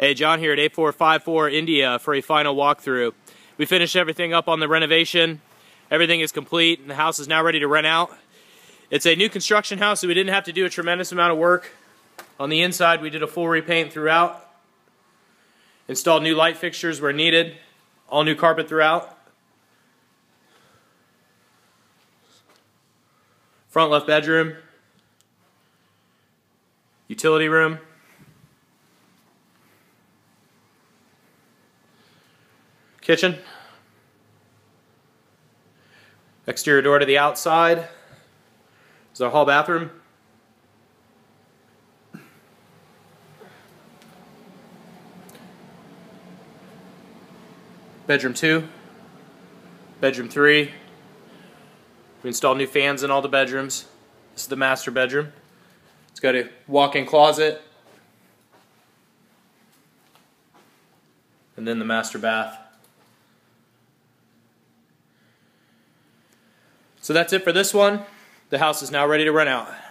Hey, John here at 8454 India for a final walkthrough. We finished everything up on the renovation. Everything is complete and the house is now ready to rent out. It's a new construction house, so we didn't have to do a tremendous amount of work. On the inside, we did a full repaint throughout. Installed new light fixtures where needed. All new carpet throughout. Front left bedroom. Utility room. Kitchen. Exterior door to the outside. This is our hall bathroom. Bedroom 2. Bedroom 3. We installed new fans in all the bedrooms. This is the master bedroom. It's got a walk-in closet. And then the master bath. So that's it for this one. The house is now ready to rent out.